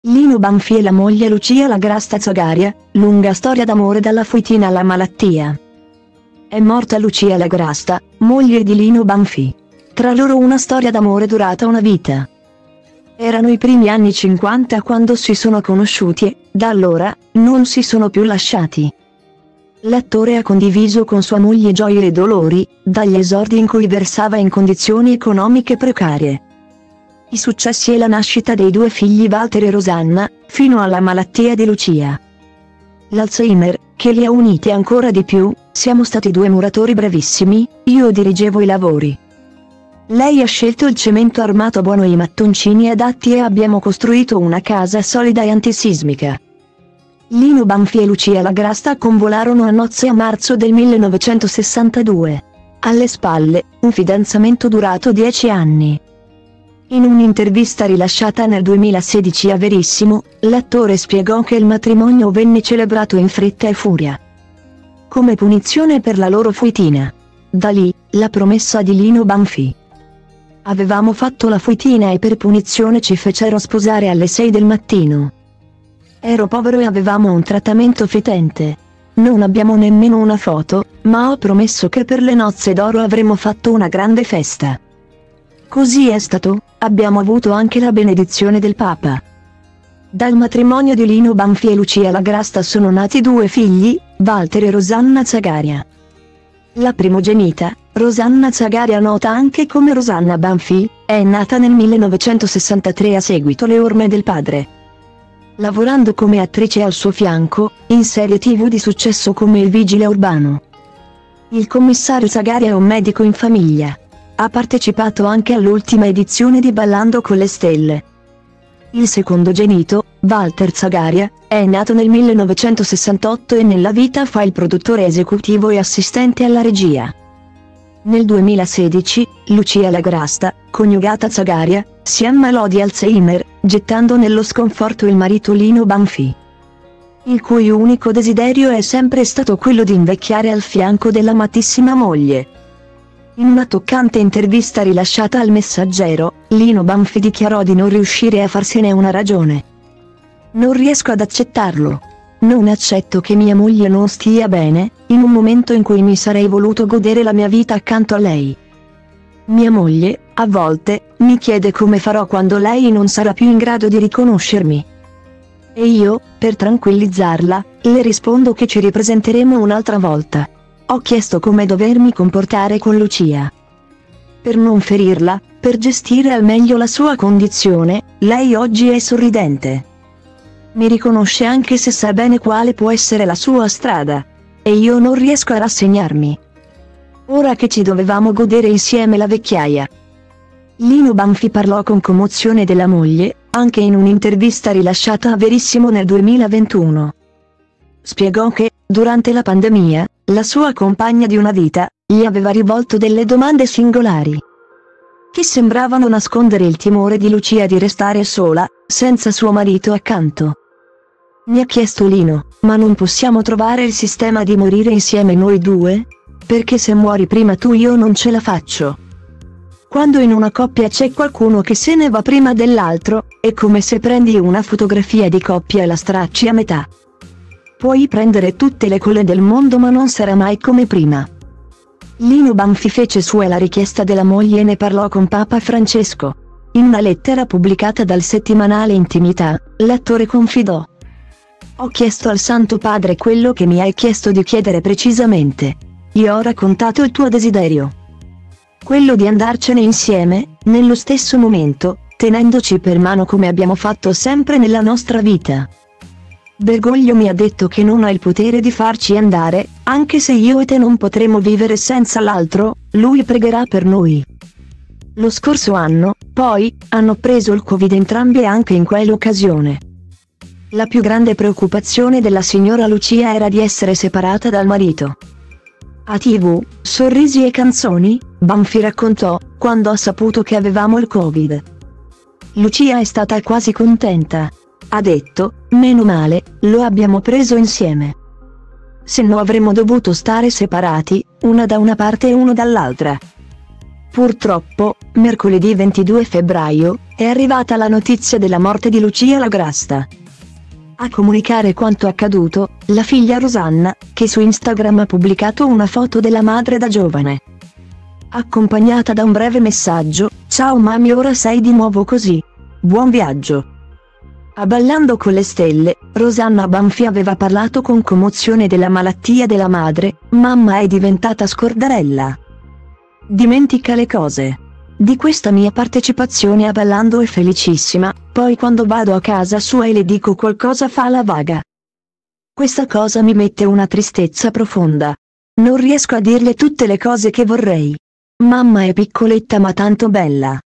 Lino Banfi e la moglie Lucia Lagrasta Zagaria, lunga storia d'amore dalla Wojtyła alla malattia. È morta Lucia Lagrasta, moglie di Lino Banfi. Tra loro una storia d'amore durata una vita. Erano i primi anni 50 quando si sono conosciuti e, da allora, non si sono più lasciati. L'attore ha condiviso con sua moglie gioie e dolori, dagli esordi in cui versava in condizioni economiche precarie, i successi e la nascita dei due figli Walter e Rosanna, fino alla malattia di Lucia. L'Alzheimer, che li ha uniti ancora di più. Siamo stati due muratori bravissimi, io dirigevo i lavori. Lei ha scelto il cemento armato buono e i mattoncini adatti e abbiamo costruito una casa solida e antisismica. Lino Banfi e Lucia Lagrasta convolarono a nozze a marzo del 1962. Alle spalle, un fidanzamento durato 10 anni. In un'intervista rilasciata nel 2016 a Verissimo, l'attore spiegò che il matrimonio venne celebrato in fretta e furia, come punizione per la loro Wojtyła. Da lì, la promessa di Lino Banfi. Avevamo fatto la Wojtyła e per punizione ci fecero sposare alle 6 del mattino. Ero povero e avevamo un trattamento fetente. Non abbiamo nemmeno una foto, ma ho promesso che per le nozze d'oro avremmo fatto una grande festa. Così è stato, abbiamo avuto anche la benedizione del Papa. Dal matrimonio di Lino Banfi e Lucia Lagrasta sono nati due figli, Walter e Rosanna Zagaria. La primogenita, Rosanna Zagaria, nota anche come Rosanna Banfi, è nata nel 1963 a seguito le orme del padre, lavorando come attrice al suo fianco, in serie TV di successo come Il vigile urbano. Il commissario Zagaria è un medico in famiglia. Ha partecipato anche all'ultima edizione di Ballando con le stelle. Il secondogenito, Walter Zagaria, è nato nel 1968 e nella vita fa il produttore esecutivo e assistente alla regia. Nel 2016, Lucia Lagrasta, coniugata Zagaria, si ammalò di Alzheimer, gettando nello sconforto il marito Lino Banfi, il cui unico desiderio è sempre stato quello di invecchiare al fianco della amatissima moglie. In una toccante intervista rilasciata al Messaggero, Lino Banfi dichiarò di non riuscire a farsene una ragione. Non riesco ad accettarlo. Non accetto che mia moglie non stia bene, in un momento in cui mi sarei voluto godere la mia vita accanto a lei. Mia moglie, a volte, mi chiede come farò quando lei non sarà più in grado di riconoscermi. E io, per tranquillizzarla, le rispondo che ci ripresenteremo un'altra volta. Ho chiesto come dovermi comportare con Lucia, per non ferirla, per gestire al meglio la sua condizione. Lei oggi è sorridente. Mi riconosce anche se sa bene quale può essere la sua strada. E io non riesco a rassegnarmi. Ora che ci dovevamo godere insieme la vecchiaia. Lino Banfi parlò con commozione della moglie, anche in un'intervista rilasciata a Verissimo nel 2021. Spiegò che, durante la pandemia, la sua compagna di una vita, gli aveva rivolto delle domande singolari, che sembravano nascondere il timore di Lucia di restare sola, senza suo marito accanto. Mi ha chiesto Lino, ma non possiamo trovare il sistema di morire insieme noi due? Perché se muori prima tu io non ce la faccio. Quando in una coppia c'è qualcuno che se ne va prima dell'altro, è come se prendi una fotografia di coppia e la stracci a metà. Puoi prendere tutte le colle del mondo ma non sarà mai come prima. Lino Banfi fece sua la richiesta della moglie e ne parlò con Papa Francesco. In una lettera pubblicata dal settimanale Intimità, l'attore confidò: ho chiesto al Santo Padre quello che mi hai chiesto di chiedere precisamente. Gli ho raccontato il tuo desiderio, quello di andarcene insieme, nello stesso momento, tenendoci per mano come abbiamo fatto sempre nella nostra vita. Bergoglio mi ha detto che non ha il potere di farci andare, anche se io e te non potremo vivere senza l'altro, lui pregherà per noi. Lo scorso anno, poi, hanno preso il Covid entrambi e anche in quell'occasione. La più grande preoccupazione della signora Lucia era di essere separata dal marito. A TV, Sorrisi e canzoni, Banfi raccontò, quando ha saputo che avevamo il Covid. Lucia è stata quasi contenta. Ha detto, meno male, lo abbiamo preso insieme. Se no avremmo dovuto stare separati, una da una parte e uno dall'altra. Purtroppo, mercoledì 22 febbraio, è arrivata la notizia della morte di Lucia La Grasta. A comunicare quanto accaduto, la figlia Rosanna, che su Instagram ha pubblicato una foto della madre da giovane, accompagnata da un breve messaggio: "Ciao mami, ora sei di nuovo così. Buon viaggio". A Ballando con le stelle, Rosanna Banfi aveva parlato con commozione della malattia della madre: "Mamma è diventata scordarella. Dimentica le cose. Di questa mia partecipazione a Ballando è felicissima, poi quando vado a casa sua e le dico qualcosa fa la vaga. Questa cosa mi mette una tristezza profonda. Non riesco a dirle tutte le cose che vorrei. Mamma è piccoletta ma tanto bella".